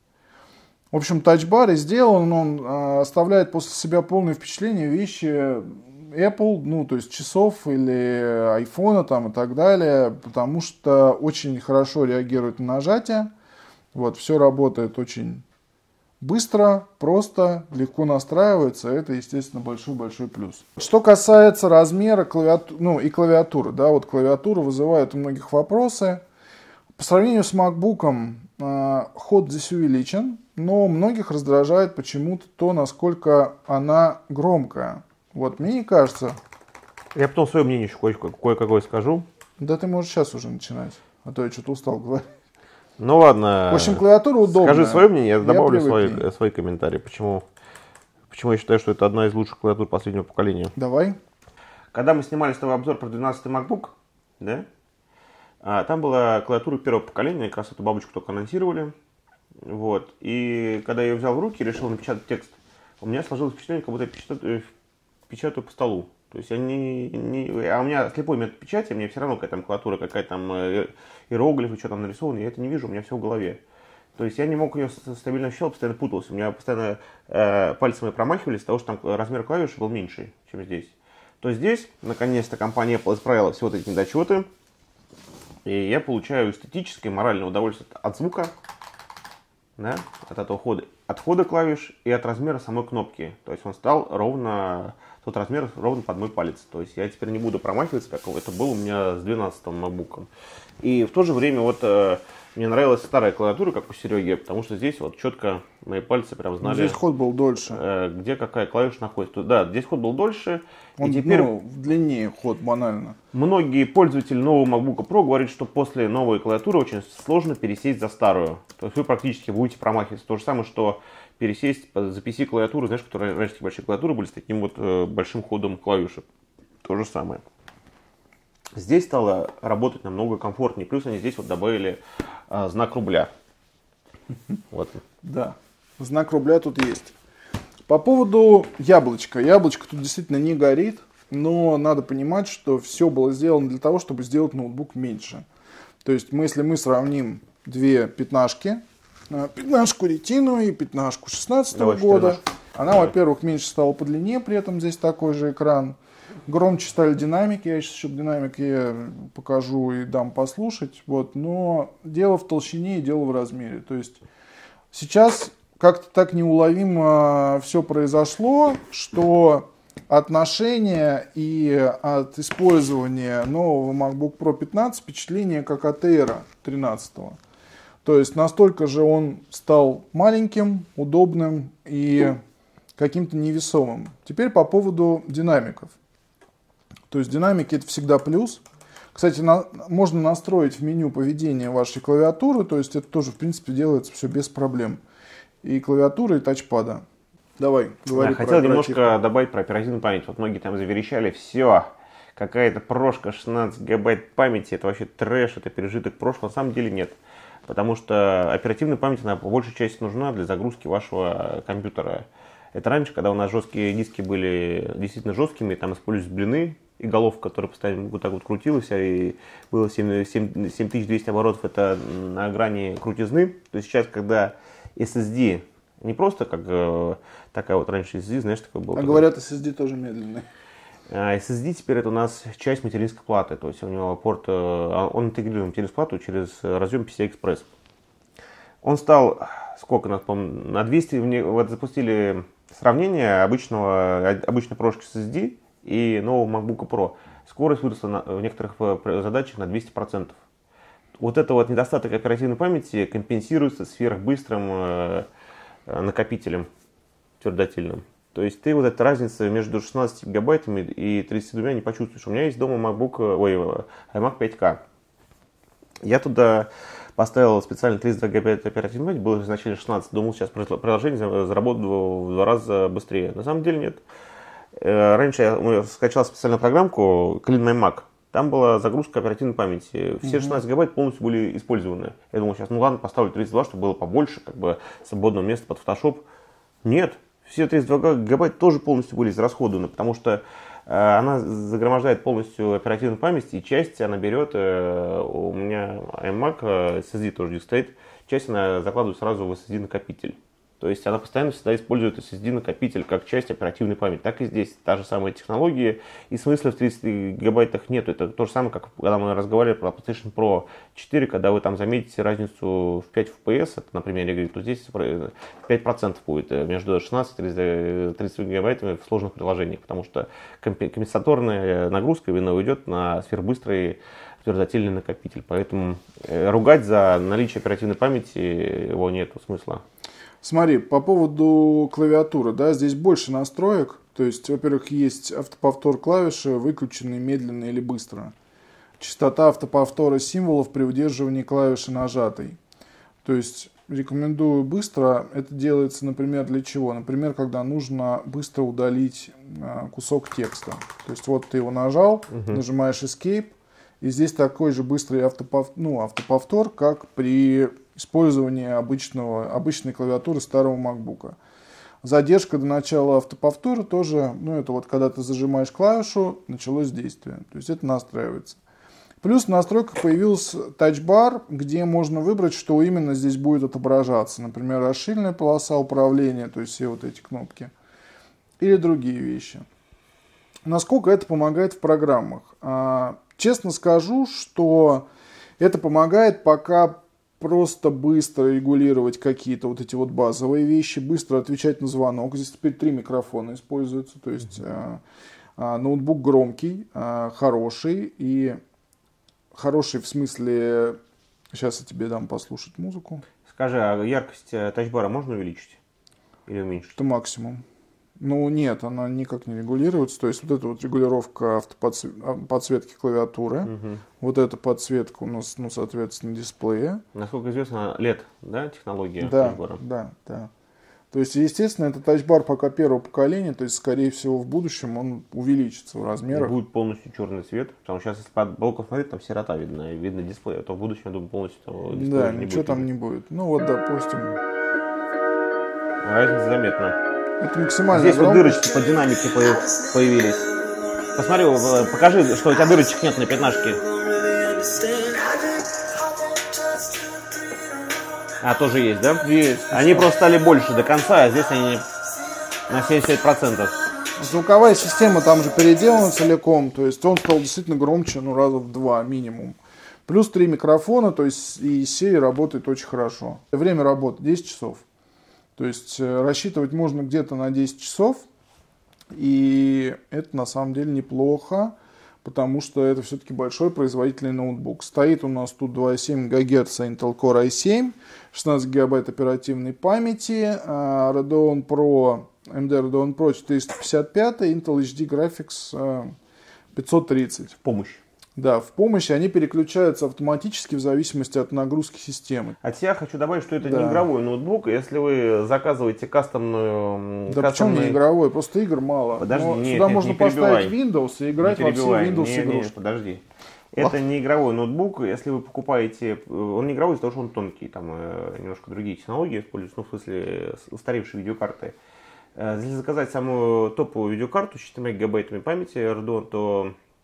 В общем, тачбар сделан, он э, оставляет после себя полное впечатление вещи Apple, ну, то есть часов или айфона там и так далее, потому что очень хорошо реагирует на нажатие. Вот, все работает очень быстро, просто, легко настраивается. Это, естественно, большой-большой плюс. Что касается размера клавиатуры, ну, и клавиатуры, да, вот клавиатура вызывает у многих вопросы. По сравнению с MacBook'ом э, ход здесь увеличен, но многих раздражает почему-то то, насколько она громкая. Вот, мне не кажется. Я потом свое мнение еще кое-какое скажу. Да ты можешь сейчас уже начинать, а то я что-то устал говорить. Ну ладно. В общем, клавиатура удобная. Скажи свое мнение, я добавлю я свои, свои комментарии. Почему, почему я считаю, что это одна из лучших клавиатур последнего поколения. Давай. Когда мы снимали с тобой обзор про двенадцатый MacBook, да, а, там была клавиатура первого поколения, как раз эту бабочку только анонсировали. Вот. И когда я ее взял в руки и решил напечатать текст, у меня сложилось впечатление, как будто я печатаю, печатаю по столу. То есть я не, не, а у меня слепой метод печати, мне все равно какая там клавиатура, какая там иероглифы, что там нарисовано, я это не вижу, у меня все в голове. То есть я не мог ее стабильно ощущать, постоянно путался. У меня постоянно э, пальцы мои промахивались из-за того, что там размер клавиш был меньше, чем здесь. То здесь, наконец-то, компания Apple исправила все вот эти недочеты. И я получаю эстетическое, моральное удовольствие от звука, да, от этого хода, от хода клавиш и от размера самой кнопки. То есть он стал ровно, тот размер ровно под мой палец. То есть я теперь не буду промахиваться, как это было у меня с двенадцатым MacBook'ом. И в то же время вот э, мне нравилась старая клавиатура, как у Сереги, потому что здесь вот четко мои пальцы прям знали. Здесь ход был дольше. Э, где какая клавиша находится. Да, здесь ход был дольше. Он, и теперь ну, длиннее ход банально. Многие пользователи нового MacBook Pro говорят, что после новой клавиатуры очень сложно пересесть за старую. То есть вы практически будете промахиваться. То же самое, что пересесть за пи си-клавиатуру, знаешь, которые раньше такие большие клавиатуры были с таким вот э, большим ходом клавиши. То же самое. Здесь стало работать намного комфортнее. Плюс они здесь вот добавили э, знак рубля. Вот. Да, знак рубля тут есть. По поводу яблочка. Яблочко тут действительно не горит, но надо понимать, что все было сделано для того, чтобы сделать ноутбук меньше. То есть, мы, если мы сравним две пятнашки, пятнашку ретину и пятнашку шестнадцатого года, она, Давай. во-первых, меньше стала по длине, при этом здесь такой же экран. Громче стали динамики, я сейчас еще динамик я покажу и дам послушать. Вот. Но дело в толщине и дело в размере. То есть сейчас как-то так неуловимо все произошло, что отношение и от использования нового MacBook Pro пятнадцать впечатление как от Air тринадцатого. То есть настолько же он стал маленьким, удобным и каким-то невесомым. Теперь по поводу динамиков. То есть динамики это всегда плюс. Кстати, на, можно настроить в меню поведения вашей клавиатуры, то есть это тоже в принципе делается все без проблем. И клавиатуры, и тачпада. Давай, говори. Да, хотел немножко добавить про оперативную память. Вот многие там заверещали, все, какая-то прошка шестнадцать гигабайт памяти, это вообще трэш, это пережиток прошлого. На самом деле нет. Потому что оперативная память, она по большей части нужна для загрузки вашего компьютера. Это раньше, когда у нас жесткие диски были действительно жесткими, там использовались блины, и головка, которая постоянно вот так вот крутилась, и было семь тысяч двести оборотов, это на грани крутизны. То есть сейчас, когда эс эс ди, не просто как э, такая вот раньше эс эс ди, знаешь, такой был. А говорят, эс эс ди тоже медленный. эс эс ди теперь это у нас часть материнской платы, то есть у него порт, э, он интегрирует материнскую плату через разъем пи си ай Express. Он стал, сколько, на, на двести, вот запустили сравнение обычного, обычной прошки с эс эс ди и нового MacBook Pro. Скорость выросла на, в некоторых задачах на двести процентов. Вот это вот недостаток оперативной памяти компенсируется сверхбыстрым э, накопителем твердотельным. То есть ты вот эту разницу между шестнадцатью гигабайтами и тридцатью двумя не почувствуешь. У меня есть дома MacBook, ой, iMac пять ка. Я туда поставил специально тридцать два гигабайта оперативной памяти, было изначально шестнадцать. Думал, сейчас приложение заработает в два раза быстрее. На самом деле нет. Раньше я скачал специальную программку Clean My Mac. Там была загрузка оперативной памяти. Все шестнадцать гигабайт полностью были использованы. Я думал, сейчас, ну ладно, поставлю тридцать два, чтобы было побольше, как бы свободного места под Photoshop. Нет. Все тридцать два гигабайта тоже полностью были израсходованы, потому что э, она загромождает полностью оперативную память, и часть она берет, э, у меня iMac, э, эс эс ди тоже здесь стоит, часть она закладывает сразу в эс эс ди накопитель. То есть она постоянно всегда использует эс эс ди накопитель как часть оперативной памяти. Так и здесь та же самая технология, и смысла в тридцати гигабайтах нет. Это то же самое, как когда мы разговаривали про PlayStation Pro четыре, когда вы там заметите разницу в пять эф пи эс, это, например, игры, то здесь пять процентов будет между шестнадцатью и тридцатью гигабайтами в сложных приложениях, потому что компенсаторная нагрузка именно уйдет на сверхбыстрый твердотельный накопитель. Поэтому ругать за наличие оперативной памяти его нет смысла. Смотри, по поводу клавиатуры, да, здесь больше настроек. То есть, во-первых, есть автоповтор клавиши, выключенный медленно или быстро. Частота автоповтора символов при удерживании клавиши нажатой. То есть, рекомендую быстро. Это делается, например, для чего? Например, когда нужно быстро удалить кусок текста. То есть, вот ты его нажал, угу. нажимаешь Escape, и здесь такой же быстрый автоповтор, ну, автоповтор, как при использование обычного, обычной клавиатуры старого MacBook. Задержка до начала автоповтора тоже, ну это вот когда ты зажимаешь клавишу, началось действие. То есть это настраивается. Плюс в настройках появился тачбар, где можно выбрать, что именно здесь будет отображаться. Например, расширенная полоса управления, то есть все вот эти кнопки. Или другие вещи. Насколько это помогает в программах? Честно скажу, что это помогает пока просто быстро регулировать какие-то вот эти вот базовые вещи, быстро отвечать на звонок. Здесь теперь три микрофона используются, то есть mm-hmm. а, ноутбук громкий, а, хороший, и хороший в смысле, сейчас я тебе дам послушать музыку. Скажи, а яркость тачбара можно увеличить или уменьшить? Это максимум. Ну нет, она никак не регулируется. То есть вот эта вот регулировка автоподсветки клавиатуры, угу. вот эта подсветка у нас, ну, соответственно, дисплея. Насколько известно, лед, да, технология да, тачбара? Да, да. То есть, естественно, это тачбар пока первого поколения, то есть, скорее всего, в будущем он увеличится в размерах. И будет полностью черный цвет, потому что сейчас, если под балкон смотреть, там серота видно, видно дисплей, а то в будущем, я думаю, полностью дисплея да, не ничего будет. там не будет. Ну вот, допустим. Разница заметна. Это максимально. Здесь вот дырочки по динамике появились. Посмотри, покажи, что у тебя дырочек нет на пятнашке. А, тоже есть, да? Есть. Они просто стали больше до конца, а здесь они на семьдесят пять процентов. Звуковая система там же переделана целиком, то есть он стал действительно громче, ну, раза в два минимум. Плюс три микрофона, то есть и серия работает очень хорошо. Время работы десять часов. То есть рассчитывать можно где-то на десять часов, и это на самом деле неплохо, потому что это все-таки большой производительный ноутбук. Стоит у нас тут два и семь гигагерца Intel Core ай семь, шестнадцать гигабайт оперативной памяти, Radeon Pro, эй эм ди Radeon Pro четыреста пятьдесят пять, Intel эйч ди Graphics пятьсот тридцать. В помощь. Да, в помощи они переключаются автоматически в зависимости от нагрузки системы. От себя хочу добавить, что это да. не игровой ноутбук. Если вы заказываете кастомную... Да кастомный... почему не игровой? Просто игр мало. Подожди, Но нет, сюда нет, можно не поставить перебивай. Windows и играть во все Windows не, игрушки. Не, подожди. Это не игровой ноутбук. Если вы покупаете... Он не игровой, потому что он тонкий. Там немножко другие технологии используются. Ну, в смысле, устаревшие видеокарты. Если заказать самую топовую видеокарту с четырьмя гигабайтами памяти Radeon, то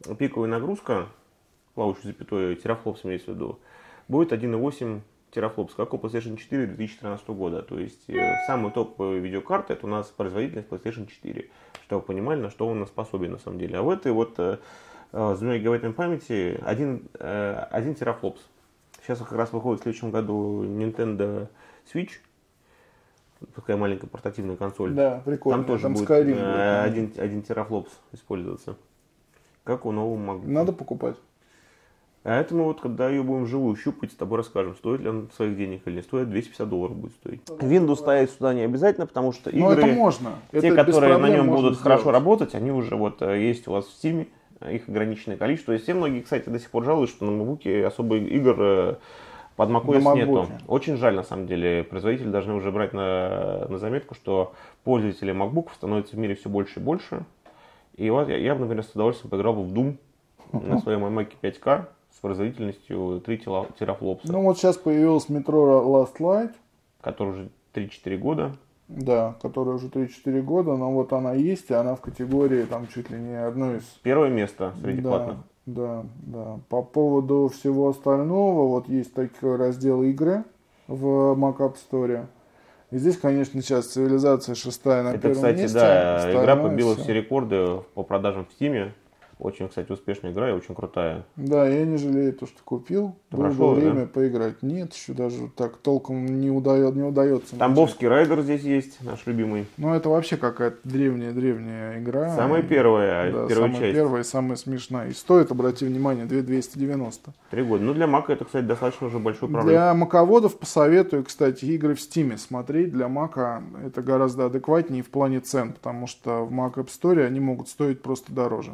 пиковая нагрузка, плавающий запятой, терафлопс имеется в виду, будет один и восемь терафлопс, как у PlayStation четыре две тысячи тринадцатого года. То есть э, самые топовые видеокарты это у нас производительность PlayStation четыре, чтобы вы понимали, на что он способен на самом деле. А в этой вот э, с двумя гигабайтами памяти один, э, один терафлопс. Сейчас как раз выходит в следующем году Nintendo Switch, такая маленькая портативная консоль. Да, прикольно. Там тоже Там будет Skyrim э, будет. один, один терафлопс использоваться. Как у нового MacBook. Надо покупать. А это мы вот, когда ее будем вживую щупать, с тобой расскажем, стоит ли он своих денег или не стоит, двести пятьдесят долларов будет стоить. Windows ставить сюда не обязательно, потому что игры, Но это можно. те, Это которые на нем будут сделать. хорошо работать, они уже вот есть у вас в Steam, их ограниченное количество. И все многие, кстати, до сих пор жалуются, что на MacBook особо игр под macOS нету. Очень жаль, на самом деле. Производители должны уже брать на, на заметку, что пользователей MacBook становится в мире все больше и больше. И вот я, я например, с удовольствием поиграл бы в Doom uh-huh. на своем iMac пять ка с производительностью три терафлопса. Ну вот сейчас появилась Metro Last Light. Который уже три-четыре года. Да, которая уже три-четыре года, но вот она есть, и она в категории там чуть ли не одной из... Первое место среди да, платных. Да, да. По поводу всего остального, вот есть такой раздел игры в Mac App Store. И здесь, конечно, сейчас цивилизация шестая на Это, первом кстати, месте. да, игра побила все. все рекорды по продажам в Steam. Очень, кстати, успешная игра и очень крутая. Да, я не жалею то, что купил. Ты Было прошел, бы время да? поиграть. Нет, еще даже так толком не, удает, не удается. Тамбовский райдер здесь есть, наш любимый. Ну, это вообще какая-то древняя-древняя игра. Самая первая, да, первая самая часть. первая и самая смешная. И стоит, обрати внимание, две тысячи двести девяносто. Три года. Ну, для Мака это, кстати, достаточно уже большой проблем. Для маководов посоветую, кстати, игры в Steam смотреть. Для Мака это гораздо адекватнее в плане цен, потому что в Mac App Store они могут стоить просто дороже.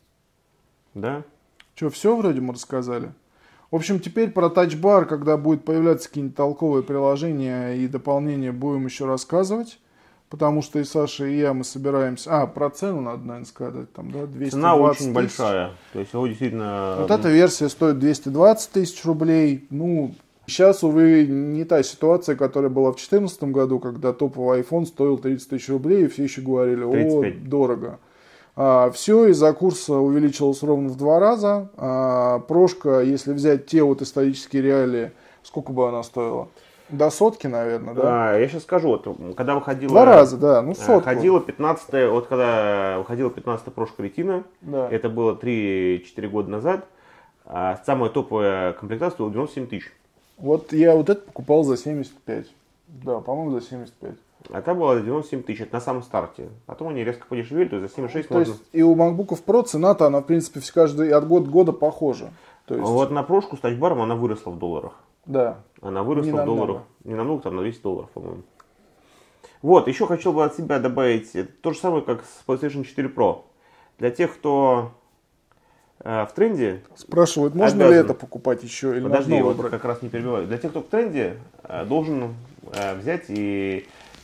Да? Что, все вроде мы рассказали? В общем, теперь про тачбар, когда будет появляться какие-нибудь толковые приложения и дополнения, будем еще рассказывать. Потому что и Саша, и я, мы собираемся... А, про цену надо, наверное, сказать. Там, да, двести двадцать Цена очень тысяч. большая. То есть его действительно... Вот эта версия стоит двести двадцать тысяч рублей. Ну, сейчас, увы, не та ситуация, которая была в две тысячи четырнадцатом году, когда топовый iPhone стоил тридцать тысяч рублей, и все еще говорили, о, дорого. А, все из-за курса увеличилось ровно в два раза. А, прошка, если взять те вот исторические реалии, сколько бы она стоила? До сотки, наверное, да? А, я сейчас скажу, вот, когда выходила... Два раза, да, ну сотку. Выходила пятнадцатая, вот когда выходила пятнадцатая прошка Retina, да. Это было три-четыре года назад, а самая топовая комплектация стоила девяносто семь тысяч. Вот я вот это покупал за семьдесят пять. Да, по-моему, за семьдесят пять. А та была девяносто семь тысяч, это на самом старте. Потом они резко подешевели, то есть за семьдесят шесть то можно... есть и у MacBook Pro цена-то, она, в принципе, каждый от года года похожа. То есть... Вот на прошку с тачбаром она выросла в долларах. Да. Она выросла не в намного. долларах. Не намного, там на двести долларов, по-моему. Вот, еще хотел бы от себя добавить то же самое, как с PlayStation четыре Pro. Для тех, кто э, в тренде... Спрашивают, можно обязан... ли это покупать еще или Подожди, нужно вот выбрать? как раз не перебиваю. Для тех, кто в тренде, э, должен э, взять и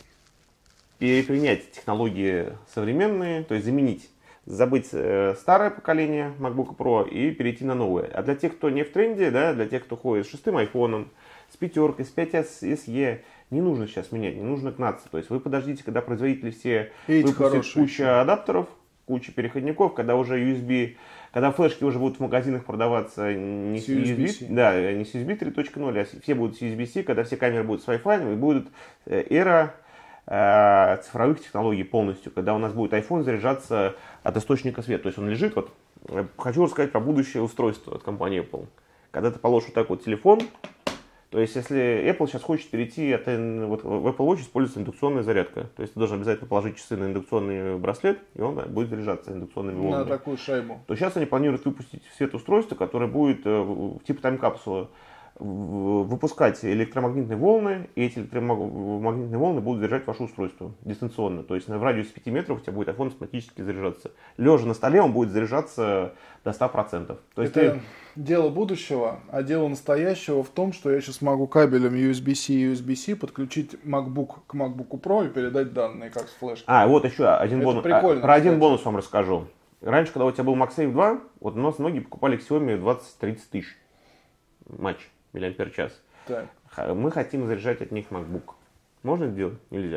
перепринять технологии современные, то есть заменить, забыть э, старое поколение MacBook Pro и перейти на новое. А для тех, кто не в тренде, да, для тех, кто ходит с шестым айфоном, с пятеркой, с пять эс и, не нужно сейчас менять, не нужно гнаться. То есть вы подождите, когда производители все выпустят кучу адаптеров, кучу переходников, когда уже ю эс би, когда флешки уже будут в магазинах продаваться не с ю эс би, да, не с ю эс би три точка ноль, а все будут с ю эс би-C, когда все камеры будут с Wi-Fi, и будет эра э, цифровых технологий полностью, когда у нас будет iPhone заряжаться от источника света. То есть он лежит, вот, хочу рассказать про будущее устройство от компании Apple. Когда ты положишь вот так вот телефон, то есть, если Apple сейчас хочет перейти, от, вот в Apple Watch используется индукционная зарядка. То есть, ты должен обязательно положить часы на индукционный браслет, и он будет заряжаться индукционными волнами. На такую шайбу. То сейчас они планируют выпустить в свет устройство, которое будет типа тайм-капсулы выпускать электромагнитные волны, и эти электромагнитные волны будут заряжать ваше устройство дистанционно. То есть, в радиусе пяти метров у тебя будет iPhone автоматически заряжаться. Лежа на столе он будет заряжаться до ста процентов. То есть это ты... дело будущего, а дело настоящего в том, что я сейчас могу кабелем ю эс би-C и ю эс би-C подключить MacBook к MacBook Pro и передать данные как с флешки. А, вот еще один это бонус. Прикольно, а, про один кстати. бонус вам расскажу. Раньше, когда у тебя был MagSafe два, вот у нас многие покупали Xiaomi двадцать-тридцать тысяч матч, миллиампер час. Так. Мы хотим заряжать от них MacBook. Можно это делать? Нельзя.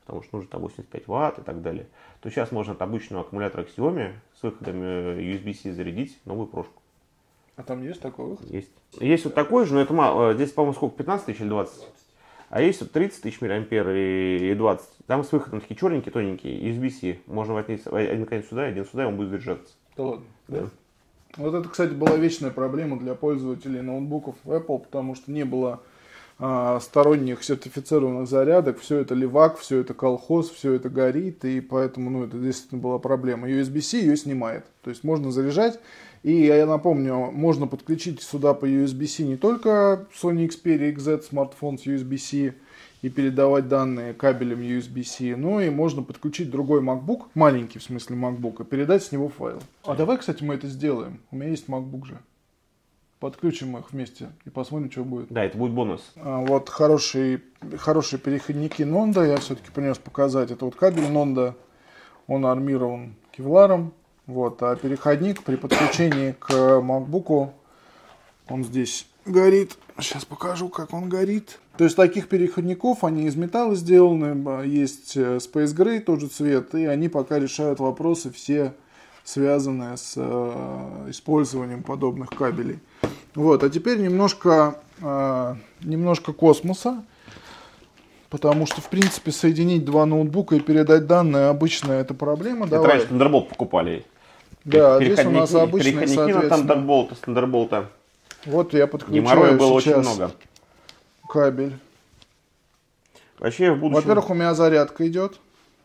потому что нужно там восемьдесят пять ватт и так далее, то сейчас можно от обычного аккумулятора Xiaomi с выходом ю эс би-C зарядить новую прошку. А там есть такой выход? Есть. Есть вот такой же, но это мало. Здесь, по-моему, сколько? пятнадцать тысяч или двадцать? А есть вот тридцать тысяч миллиампер и двадцать. Там с выходом такие черненькие, тоненькие, ю эс би-C. Можно отнести один конец сюда, один сюда, и он будет заряжаться. Да ладно? Да. Вот это, кстати, была вечная проблема для пользователей ноутбуков Apple, потому что не было а, сторонних сертифицированных зарядок. Все это левак, все это колхоз, все это горит, и поэтому, ну, это действительно была проблема. ю эс би-C ее снимает. То есть можно заряжать. И я напомню, можно подключить сюда по ю эс би-C не только Sony Xperia икс зет смартфон с ю эс би-C и передавать данные кабелем ю эс би-C, но и можно подключить другой MacBook, маленький в смысле MacBook, и передать с него файл. А давай, кстати, мы это сделаем. У меня есть MacBook же. Подключим их вместе и посмотрим, что будет. Да, это будет бонус. А, вот хорошие, хорошие переходники Nonda. Я все-таки принес показать. Это вот кабель Nonda. Он армирован кевларом. Вот, а переходник при подключении к MacBook, он здесь горит. Сейчас покажу, как он горит. То есть таких переходников, они из металла сделаны, есть Space Gray, тот же цвет, и они пока решают вопросы все, связанные с э, использованием подобных кабелей. Вот, а теперь немножко, э, немножко космоса. Потому что, в принципе, соединить два ноутбука и передать данные обычно это проблема. Это Давай. раньше Thunderbolt покупали. Да, здесь у нас обычный, переходники на Thunderbolt, с Thunderbolt. Вот я подключаю Геморроя было сейчас очень много. Кабель. Вообще в будущем... Во-первых, у меня зарядка идет.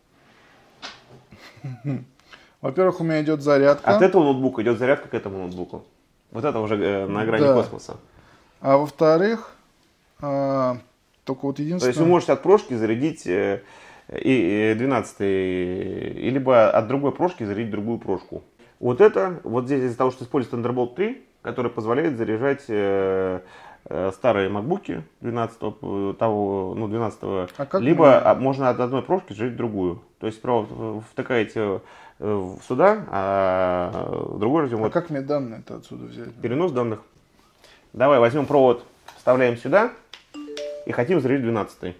Во-первых, у меня идет зарядка. От этого ноутбука идет зарядка к этому ноутбуку. Вот это уже э, на грани да. космоса. А во-вторых, а, только вот единственное... То есть вы можете от прошки зарядить э, и двенадцатый, либо от другой прошки зарядить другую прошку. Вот это, вот здесь из-за того, что используется Thunderbolt три, который позволяет заряжать э, э, старые макбуки двенадцатого, того, ну, двенадцатого, а либо мы... можно от одной прошки зарядить другую. То есть справа втыкаете сюда, а в другой разъем. А вот, как мне данные-то отсюда взять? Перенос данных. Давай возьмем провод, вставляем сюда и хотим зарядить двенадцатый.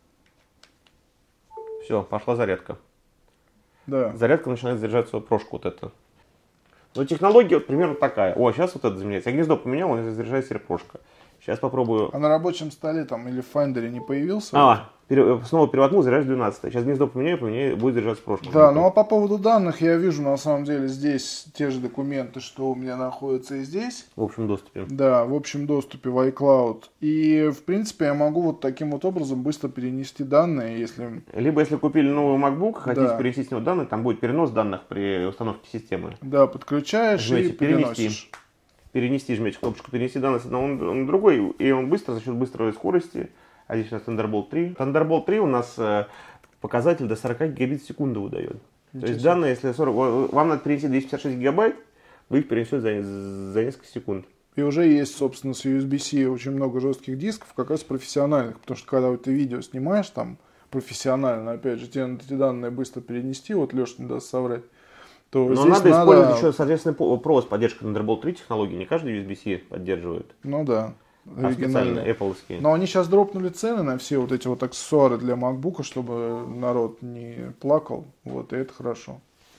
Все, пошла зарядка. Да. Зарядка начинает заряжать свою прошку вот это. Но технология вот примерно такая. О, сейчас вот это заменяется. Я гнездо поменял, он заряжает себе прошка. Сейчас попробую. А на рабочем столе там или в Finder не появился? А, пере... снова переводнул, заряжаешь двенадцатый. Сейчас гнездо поменяю, поменяю, будет заряжаться прошка. Да, ну а по поводу данных я вижу на самом деле здесь те же документы, что у меня находятся и здесь. В общем доступе. Да, в общем доступе в iCloud. И в принципе я могу вот таким вот образом быстро перенести данные, если... Либо если купили новый MacBook, хотите да. перенести с него данные, там будет перенос данных при установке системы. Да, подключаешь Жмете и переносишь. Перенести, жмете кнопочку «Перенести данные с одного на другой», и он быстро, за счет быстрой скорости, а здесь у нас Thunderbolt три. Thunderbolt три у нас э, показатель до сорок гигабит в секунду выдает. То есть данные, если сорок, вам надо перенести двести пятьдесят шесть гигабайт, вы их перенесете за, за несколько секунд. И уже есть, собственно, с ю эс би-C очень много жестких дисков, как раз профессиональных, потому что когда ты видео снимаешь там профессионально, опять же, тебе надо эти данные быстро перенести, вот Леша не даст соврать. То Но надо, надо использовать еще, соответственно, провод с поддержкой Thunderbolt три технологии. Не каждый ю эс би-C поддерживает. Ну да. А специально Apple-овские. Но они сейчас дропнули цены на все вот эти вот аксессуары для MacBook, чтобы народ не плакал. Вот, и это хорошо.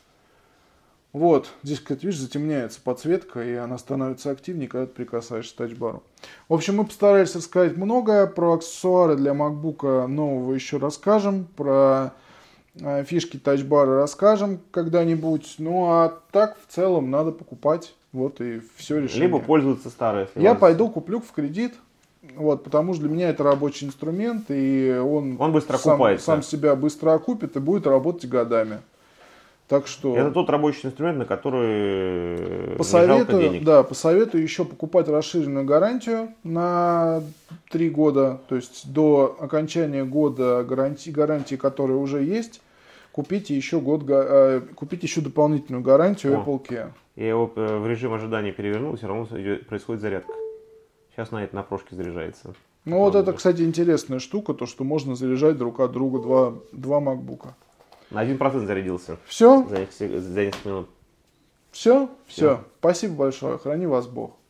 Вот, здесь, кстати, видишь, затемняется подсветка, и она становится активнее, когда ты прикасаешься к тачбару. В общем, мы постарались рассказать многое. Про аксессуары для MacBook нового еще расскажем. Про фишки тачбара расскажем когда-нибудь. Ну, а так, в целом, надо покупать. Вот и все решение. Либо пользоваться старой. Я вас... пойду куплю в кредит. Вот, потому что для меня это рабочий инструмент, и он, он быстро сам, окупается. сам себя быстро окупит и будет работать годами. Так что... Это тот рабочий инструмент, на который посоветую, не жалко денег. Да, посоветую еще покупать расширенную гарантию на три года, то есть до окончания года гарантии, гарантии, которая уже есть, купите еще, год, э, купите еще дополнительную гарантию О, Apple Care. Я его в режим ожидания перевернул, все равно происходит зарядка. Сейчас на это на прошке заряжается. Ну вот это, кстати, интересная штука, то что можно заряжать друг от друга два, два MacBook. На один процент зарядился. Все? За несколько минут. Все? Все. Спасибо большое. Храни вас Бог.